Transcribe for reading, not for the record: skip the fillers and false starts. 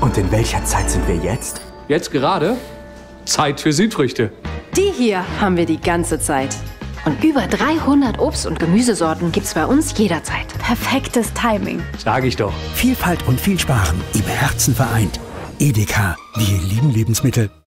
Und in welcher Zeit sind wir jetzt? Jetzt gerade Zeit für Südfrüchte. Die hier haben wir die ganze Zeit. Und über 300 Obst- und Gemüsesorten gibt's bei uns jederzeit. Perfektes Timing. Sag ich doch. Vielfalt und viel Sparen im Herzen vereint. Edeka, wir lieben Lebensmittel.